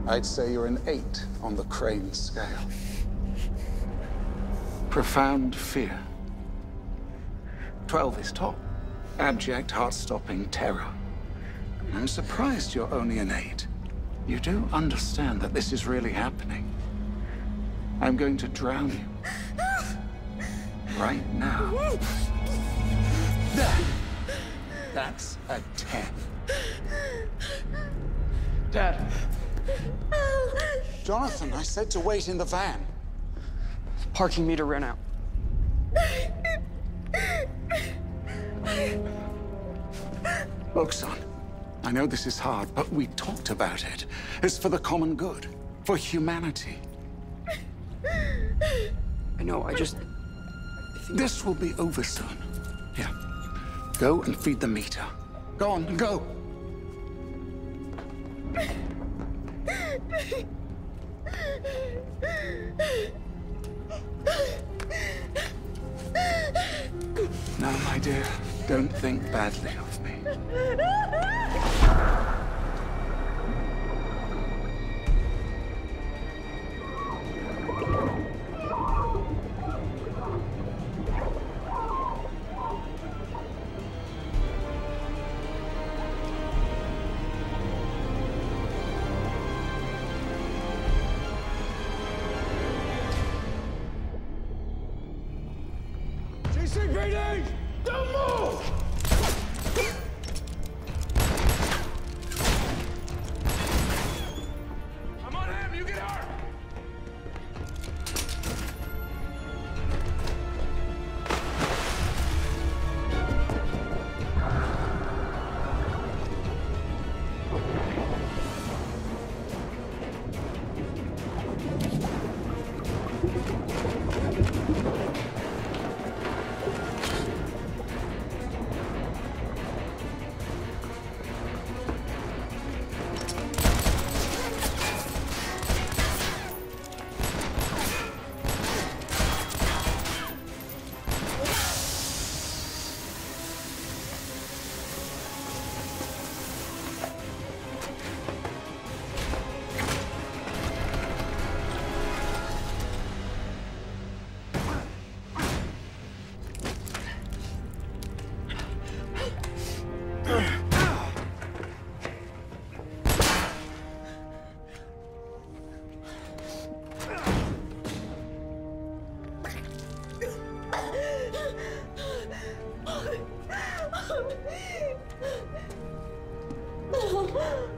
I'd say you're an 8 on the Crane scale. Profound fear. 12 is top. Abject, heart-stopping terror. I'm surprised you're only an 8. You do understand that this is really happening. I'm going to drown you. Right now. There. That's a 10. Dad. Jonathan, I said to wait in the van. Parking meter ran out. Look, son, I know this is hard, but we talked about it. It's for the common good, for humanity. I know, I think... This will be over soon. Here, go and feed the meter. Go on, go. Now, my dear, don't think badly of me. CCPD! Don't move! I'm on him, you get her! No.